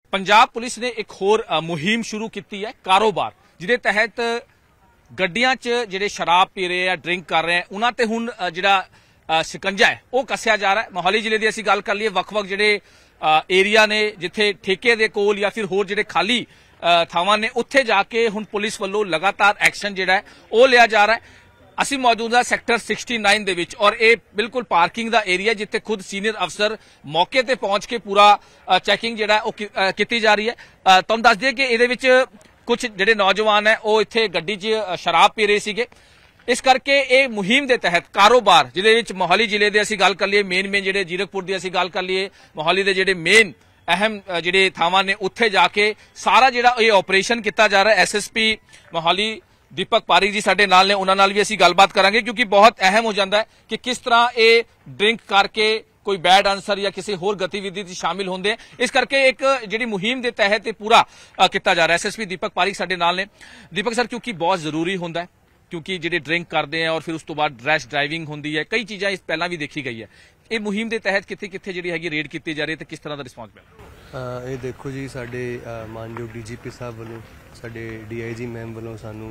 Punjab police ने एक होर मुहिम शुरू की है कारोबार जिहदे तहत गड्डियां च जिहड़े शराब पी रहे हैं ड्रिंक कर रहे हैं उन्हां ते हुण जिहड़ा शिकंजा है वो कस्या जा रहा है। मोहाली जिले की असीं गल कर लीए वख-वख जिहड़े एरिया ने जिथे ठेके दे कोल या फिर होर जिहड़े खाली थावां ने उत्थे जाके हुण पुलिस वल्लों लगातार एक्शन जिहड़ा है वो लिया जा रहा है। ਅਸੀਂ मौजूद हाँ सैक्टर 69 ਦੇ ਵਿੱਚ और ये बिल्कुल पार्किंग का एरिया जिथे खुद सीनियर अफसर मौके ते पहुंच के पूरा चैकिंग जिहड़ा की जा रही है। तुहानूं दस दिए कि इहदे विच कुछ जिहड़े नौजवान है वो इत्थे गड्डी 'च शराब पी रहे सीगे। इस करके ये मुहिम के तहत कारोबार जिहदे विच मोहाली जिले के असीं गल कर लीए मेन जिहड़े जीरकपुर की असीं गल कर लीए मोहाली के जिहड़े मेन अहम जिहड़े थावां ने उत्थे जाके सारा जिहड़ा ये ऑपरेशन किया जा रहा है। SSP मोहाली दीपक पारीक जी साडे नाल ने उन्हां नाल भी असीं गलबात करांगे क्योंकि बहुत अहम हो जाता है कि किस तरह ये ड्रिंक करके कोई बैड आंसर या किसी होर गतिविधि में शामिल होंगे। इस करके एक जिहड़ी मुहिम के तहत पूरा किया जा रहा है। SSP दीपक पारीक साडे नाल ने। दीपक सर क्योंकि बहुत जरूरी होंदा है क्योंकि जिहड़े ड्रिंक करते हैं और फिर उस तो बाद रैश ड्राइविंग होंदी है कई चीज़ां इस पहला भी देखी गई है। ये मुहिम के तहत कित्थे कित्थे जिहड़ी हैगी रेड की जा रही है तो किस तरह का रिस्पॉन्स मिला? ये देखो जी साडे मानयोग DGP साहब वालों साडे DIG मैम वालों सानू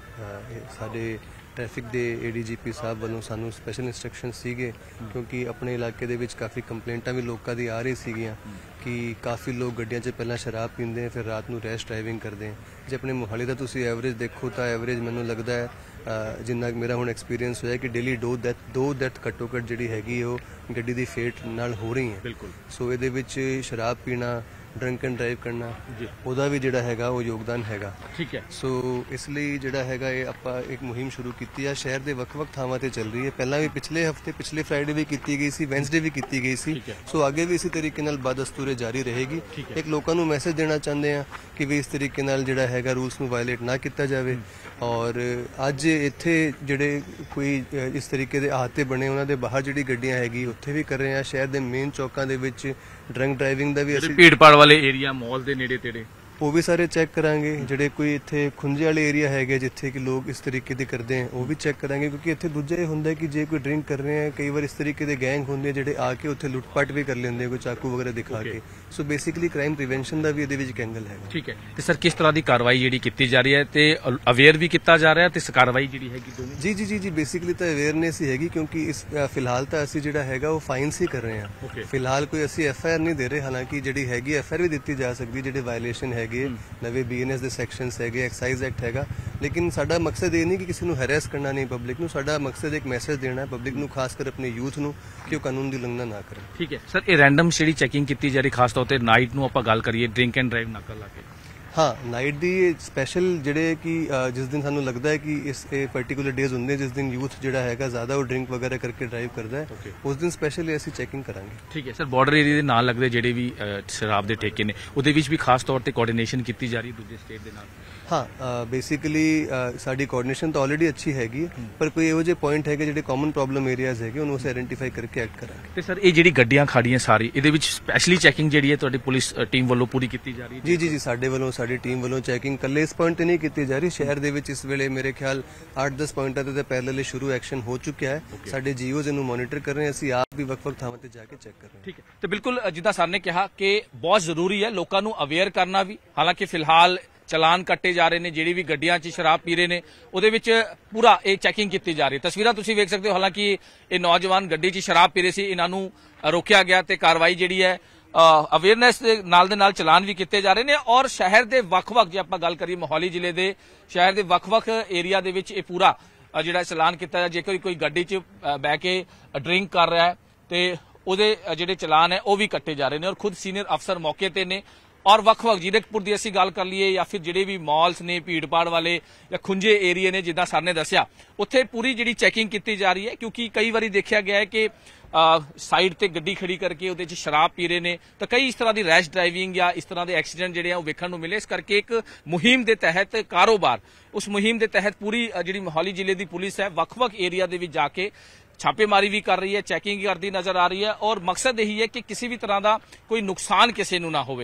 साडे ट्रैफिक दे ADGP साहब वालों सानू स्पैशल इंस्ट्रक्शन सीगे क्योंकि अपने इलाके दे विच काफ़ी कंप्लेंटां भी लोगों दी आ रही सीगियां कि काफ़ी लोग गड्डियां 'च पहला शराब पींदे हैं फिर रात नूं रैश ड्राइविंग करते हैं। जे अपने मोहाली दा तुसीं एवरेज देखो तो एवरेज मैनूं लगदा है जिन्ना मेरा हुण एक्सपीरियंस होया कि डेली दो डेथ घट्टो घट्ट जिहड़ी हैगी वो गड्डी दी फेट नाल हो रही है। बिल्कुल। सो इहदे विच शराब पीना ड्रिंक एंड ड्राइव करना ਉਹਦਾ ਵੀ ਜਿਹੜਾ ਹੈਗਾ ਉਹ ਯੋਗਦਾਨ ਹੈਗਾ। ठीक है। ਸੋ ਇਸ ਲਈ ਜਿਹੜਾ ਹੈਗਾ ਇਹ ਆਪਾਂ ਇੱਕ ਮੁਹਿੰਮ ਸ਼ੁਰੂ ਕੀਤੀ ਆ ਸ਼ਹਿਰ ਦੇ ਵੱਖ-ਵੱਖ ਥਾਵਾਂ ਤੇ ਚੱਲ ਰਹੀ ਹੈ। ਪਹਿਲਾਂ ਵੀ ਪਿਛਲੇ ਹਫਤੇ ਪਿਛਲੇ ਫਰਾਈਡੇ ਵੀ ਕੀਤੀ ਗਈ ਸੀ ਵੈਂਸਡੇ ਵੀ ਕੀਤੀ ਗਈ ਸੀ। ਸੋ ਅੱਗੇ ਵੀ ਇਸੇ ਤਰੀਕੇ ਨਾਲ ਬਦਸਤੂਰੇ ਜਾਰੀ ਰਹੇਗੀ। ਇੱਕ ਲੋਕਾਂ ਨੂੰ ਮੈਸੇਜ ਦੇਣਾ ਚਾਹੁੰਦੇ ਆ ਕਿ ਵੀ ਇਸ ਤਰੀਕੇ ਨਾਲ ਜਿਹੜਾ ਹੈਗਾ ਰੂਲਸ ਨੂੰ ਵਾਇਲੇਟ ਨਾ ਕੀਤਾ ਜਾਵੇ ਔਰ ਅੱਜ ਇੱਥੇ ਜਿਹੜੇ ਕੋਈ ਇਸ ਤਰੀਕੇ ਦੇ ਆਦਤੇ ਬਣੇ ਉਹਨਾਂ ਦੇ ਬਾਹਰ ਜਿਹੜੀ ਗੱਡੀਆਂ ਹੈਗੀ ਉੱਥੇ ਵੀ ਕਰ ਰਹੇ ਆ। ਸ਼ਹਿਰ ਦੇ ਮੇਨ ਚੌਕਾਂ ਦੇ ਵਿੱਚ ਡਰੰਕ ਡਰਾਈਵਿੰਗ ਦਾ ਵੀ ਅਸੀਂ ਭੀੜ ਭਾੜ ਵਾਲੇ ਏਰੀਆ ਮॉल ਦੇ ਨੇੜੇ ਤੇੜੇ ਉਹ ਵੀ ਸਾਰੇ ਚੈੱਕ ਕਰਾਂਗੇ। ਜਿਹੜੇ ਕੋਈ ਇੱਥੇ ਖੁੰਝੇ ਵਾਲੇ ਏਰੀਆ ਹੈਗੇ ਜਿੱਥੇ ਕਿ ਲੋਕ ਇਸ ਤਰੀਕੇ ਦੇ ਕਰਦੇ ਆ ਉਹ ਵੀ ਚੈੱਕ ਕਰਾਂਗੇ ਕਿਉਂਕਿ ਇੱਥੇ ਦੂਜਾ ਇਹ ਹੁੰਦਾ ਕਿ ਜੇ ਕੋਈ ਡਰਿੰਕ ਕਰ ਰਹੇ ਆ ਕਈ ਵਾਰ ਇਸ ਤਰੀਕੇ ਦੇ ਗੈਂਗ ਹੁੰਦੇ ਆ ਜਿਹੜੇ ਆ ਕੇ ਉੱਥੇ ਲੁੱਟਪਾਟ ਵੀ ਕਰ ਲੈਂਦੇ ਕੋਈ ਚਾਕੂ ਵਗੈਰਾ ਦਿਖਾ ਕੇ। ਸੋ ਬੇਸਿਕਲੀ ਕ੍ਰਾਈਮ ਪ੍ਰੀਵੈਂਸ਼ਨ ਦਾ ਵੀ ਇਹਦੇ ਵਿੱਚ ਇੱਕ ਐਂਗਲ ਹੈਗਾ। ਠੀਕ ਹੈ ਤੇ ਸਰ ਕਿਸ ਤਰ੍ਹਾਂ ਦੀ ਕਾਰਵਾਈ ਜਿਹੜੀ ਕੀਤੀ ਜਾ ਰਹੀ ਹੈ ਤੇ ਅਵੇਅਰ ਵੀ ਕੀਤਾ ਜਾ ਰਿਹਾ ਤੇ ਕਾਰਵਾਈ ਜਿਹੜੀ ਹੈਗੀ ਦੋਵੇਂ ਜੀ ਬੇਸਿਕਲੀ ਤਾਂ ਅਵੇਅਰਨੈਸ ਹੀ ਹੈਗੀ ਕਿਉਂਕਿ ਇਸ ਫਿਲਹਾਲ ਤਾਂ ਅਸੀਂ ਜਿਹੜਾ ਹੈਗਾ ਉਹ ਫਾਈਨਸ ਹੀ ਕਰ ਰਹੇ ਹਾਂ। ਫਿਲਹਾਲ ਕੋਈ ਅਸੀਂ FIR ਨਹੀਂ ਦੇ ਰਹੇ ਹਾਲਾਂਕਿ ਜਿਹੜੀ ਹੈਗੀ FIR ਵੀ ਦਿੱਤੀ ਜਾ ਸਕਦੀ ਜਿਹੜੇ ਵਾਇਲੇਸ਼ਨ ਹੈਗੇ ਨਵੇਂ BNS ਦੇ ਸੈਕਸ਼ਨਸ ਹੈਗੇ ਐਕਸਾਈਜ਼ ਐਕਟ ਹੈਗਾ। ਲੇਕਿਨ ਸਾਡਾ ਮਕਸਦ ਇਹ ਨਹੀਂ ਕਿ ਕਿਸੇ ਨੂੰ ਹੈਰੈਸ ਕਰਨਾ ਨਹੀਂ ਪਬਲਿਕ ਨੂੰ। ਸਾਡਾ ਮਕਸਦ ਇੱਕ ਮੈਸੇਜ ਦੇਣਾ ਹੈ ਪਬਲਿਕ ਨੂੰ ਖਾਸ ਕਰ ਆਪਣੇ ਯੂਥ ਨੂੰ ਕਿ ਉਹ ਕਾਨੂੰਨ ਦੀ ਉਲੰਘਣਾ ਨਾ ਕਰਨ। ਠੀਕ ਹੈ ਸਰ ਇਹ ਰੈਂਡਮ ਜਿਹੜੀ ਚੈਕਿੰਗ ਕੀਤੀ ਜਾ ਰਹੀ ਖਾਸ ਤੌਰ ਤੇ ਨਾਈਟ ਨੂੰ ਆਪਾਂ ਗੱਲ ਕਰੀਏ ਡਰਿੰਕ ਐਂਡ ਡਰਾਈਵ ਨਾ ਕਰ ਲਾ ਕੇ हाँ नाइट दी स्पैशल जिहड़े कि जिस दिन सानू लगता है कि इस पर्टिकुलर डेज होंगे जिस दिन यूथ जिहड़ा हैगा ज़्यादा वो ड्रिंक वगैरह करके ड्राइव करता है उस दिन स्पैशली असीं चैकिंग करांगे। ठीक है सर बॉर्डर एरिया दे नाल लगदे जिहड़े भी शराब दे ठेके ने उहदे विच भी खास तौर ते कोआर्डिनेशन कीती जा रही है दूजे स्टेट दे नाल? हाँ बेसिकली साडी कोआर्डिनेशन तो ऑलरेडी अच्छी हैगी पर कोई ਇਹੋ ਜਿਹੇ ਪੁਆਇੰਟ ਹੈਗੇ ਜਿਹੜੇ ਕਾਮਨ ਪ੍ਰੋਬਲਮ ਏਰੀਆਜ਼ ਹੈਗੇ ਉਹਨੂੰ ਅਸੀਂ ਆਇਡੈਂਟੀਫਾਈ ਕਰਕੇ ਐਕਟ ਕਰਾਂਗੇ। ਤੇ ਸਰ ਇਹ ਜਿਹੜੀ ਗੱਡੀਆਂ ਖੜੀਆਂ ਸਾਰੀ ਇਹਦੇ ਵਿੱਚ ਸਪੈਸ਼ਲੀ ਚੈਕਿੰਗ ਜਿਹੜੀ ਹੈ ਤੁਹਾਡੀ ਪੁਲਿਸ ਟੀਮ ਵੱਲੋਂ ਪੂਰੀ ਕੀਤੀ ਜਾ ਰਹੀ ਹੈ? ਜੀ ਸਾਡੇ ਵੱਲੋਂ ਸਾਡੀ ਟੀਮ ਵੱਲੋਂ ਚੈਕਿੰਗ ਕੱਲੇ ਇਸ ਪੁਆਇੰਟ ਤੇ ਨਹੀਂ ਕੀਤੀ ਜਾ ਰਹੀ। ਸ਼ਹਿਰ ਦੇ ਵਿੱਚ ਇਸ ਵੇਲੇ ਮੇਰੇ ਖਿਆਲ 8-10 ਪੁਆਇੰਟਾਂ ਤੇ ਪਹਿਲੇ ਸ਼ੁਰੂ ਐਕਸ਼ਨ ਹੋ ਚੁੱਕਿਆ ਹੈ। ਸਾਡੇ ਜੀਓਜ਼ ਇਹਨੂੰ ਮੋਨੀਟਰ ਕਰ ਰਹੇ ਅਸੀਂ ਆਪ ਵੀ ਵੱਖ-ਵੱਖ ਥਾਵਾਂ ਤੇ ਜਾ ਕੇ ਚੈੱਕ ਕਰ ਰਹੇ ਹਾਂ। ਠੀਕ ਹੈ ਤੇ ਬਿਲਕੁਲ ਜਿੱਦਾਂ ਸਰ ਨੇ ਕਿਹਾ ਕਿ ਬਹੁਤ ਜ਼ਰੂਰੀ ਹੈ ਲੋਕਾਂ ਨੂੰ ਅਵੇਅਰ ਕਰਨਾ ਵੀ। ਹਾਲਾਂਕਿ ਫਿਲਹਾਲ ਚਲਾਨ ਕੱਟੇ ਜਾ ਰਹੇ ਨੇ ਜਿਹੜੀ ਵੀ ਗੱਡੀਆਂ 'ਚ ਸ਼ਰਾਬ ਪੀ ਰਹੇ ਨੇ ਉਹਦੇ ਵਿੱਚ ਪੂਰਾ ਇਹ ਚੈਕਿੰਗ ਕੀਤੀ ਜਾ ਰਹੀ ਹੈ। ਤਸਵੀਰਾਂ ਤੁਸੀਂ ਵੇਖ ਸਕਦੇ ਹੋ ਹਾਲਾਂਕਿ ਇਹ ਨੌਜਵਾਨ ਗੱਡੀ 'ਚ ਸ਼ਰਾਬ ਪੀ ਰਹੇ ਸੀ ਇਹਨਾਂ ਨੂੰ ਰੋਕਿਆ ਗਿਆ ਤੇ ਕਾਰਵਾਈ ਜਿਹੜੀ ਹੈ ਅਵੇਅਰਨੈਸ ਦੇ ਨਾਲ ਚਲਾਨ ਵੀ ਕੀਤੇ ਜਾ ਰਹੇ ਨੇ ਔਰ ਸ਼ਹਿਰ ਦੇ ਵੱਖ-ਵੱਖ ਜੇ ਆਪਾਂ ਗੱਲ ਕਰੀਏ ਮੋਹਾਲੀ ਜ਼ਿਲ੍ਹੇ ਦੇ ਸ਼ਹਿਰ ਦੇ ਵੱਖ-ਵੱਖ ਏਰੀਆ ਦੇ ਵਿੱਚ ਇਹ ਪੂਰਾ ਜਿਹੜਾ ਚਲਾਨ ਕੀਤਾ ਜੇਕਰ ਕੋਈ ਗੱਡੀ 'ਚ ਬਹਿ ਕੇ ਡਰਿੰਕ ਕਰ ਰਿਹਾ ਹੈ ਤੇ ਉਹਦੇ ਜਿਹੜੇ ਚਲਾਨ ਹੈ ਉਹ ਵੀ ਕੱਟੇ ਜਾ ਰਹੇ ਨੇ ਔਰ ਖੁਦ ਸੀਨੀਅਰ ਅਫਸਰ ਮੌਕੇ ਤੇ ਨੇ और ਵੱਖ-ਵੱਖ जीरकपुर की असीं गल कर लीए या फिर जिहड़े भी मॉल्स ने भीड़ भाड़ वाले या खुंजे एरिए ने जिद्दां सर ने दस्सिया उत्थे पूरी जिहड़ी चैकिंग की जा रही है क्योंकि कई बारी देखा गया है कि साइड ते गड्डी खड़ी करके उहदे च शराब पी रहे ने तो कई इस तरह की रैश ड्राइविंग या इस तरह के एक्सीडेंट जिहड़े आ वेखण नूं मिले। इस करके एक मुहिम के तहत कारोबार उस मुहिम के तहत पूरी जिहड़ी मोहाली जिले की पुलिस है ਵੱਖ-ਵੱਖ एरिया दे विच जाके छापेमारी भी कर रही है चैकिंग करती नजर आ रही है और मकसद यही है कि किसी भी तरह का कोई नुकसान किसी नूं ना होवे।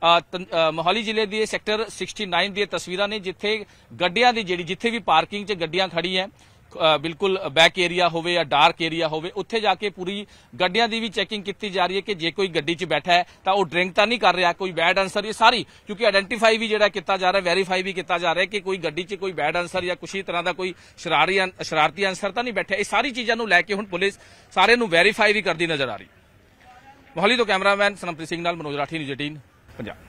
मोहाली जिले के सैक्टर 69 दी तस्वीरां ने जिथे गड्डियां दी जिहड़ी जिथे भी पार्किंग च गड्डियां खड़ी हैं ਬਿਲਕੁਲ ਬੈਕ ਏਰੀਆ ਹੋਵੇ ਜਾਂ ਡਾਰਕ ਏਰੀਆ ਹੋਵੇ, ਉੱਥੇ ਜਾ ਕੇ ਪੂਰੀ ਗੱਡੀਆਂ ਦੀ ਵੀ ਚੈਕਿੰਗ ਕੀਤੀ ਜਾ ਰਹੀ ਹੈ ਕਿ ਜੇ ਕੋਈ ਗੱਡੀ 'ਚ ਬੈਠਾ ਹੈ ਤਾਂ ਉਹ ਡਰਿੰਕ ਤਾਂ ਨਹੀਂ ਕਰ ਰਿਹਾ, ਕੋਈ ਬੈਡ ਅਨਸਰ, ਇਹ ਸਾਰੀ ਕਿਉਂਕਿ ਆਇਡੈਂਟੀਫਾਈ ਵੀ ਜਿਹੜਾ ਕੀਤਾ ਜਾ ਰਿਹਾ, ਵੈਰੀਫਾਈ ਵੀ ਕੀਤਾ ਜਾ ਰਿਹਾ ਕਿ ਕੋਈ ਗੱਡੀ 'ਚ ਕੋਈ ਬੈਡ ਅਨਸਰ ਜਾਂ ਕਿਸੇ ਤਰ੍ਹਾਂ ਦਾ ਕੋਈ ਸ਼ਰਾਰਤੀ ਅਨਸਰ ਤਾਂ ਨਹੀਂ ਬੈਠਾ। ਇਹ ਸਾਰੀ ਚੀਜ਼ਾਂ ਨੂੰ ਲੈ ਕੇ ਹੁਣ ਪੁਲਿਸ ਸਾਰਿਆਂ ਨੂੰ ਵੈਰੀਫਾਈ ਵੀ ਕਰਦੀ ਨਜ਼ਰ ਆ ਰਹੀ। ਮੋਹਾਲੀ ਤੋਂ ਕੈਮਰਾਮੈਨ ਸਨਮਪ੍ਰੀਤ ਸਿੰਘ ਨਾਲ ਮਨੋਜ ਰਾਠੀ, ਨਿਊਜ਼ 18 ਪੰਜਾਬ।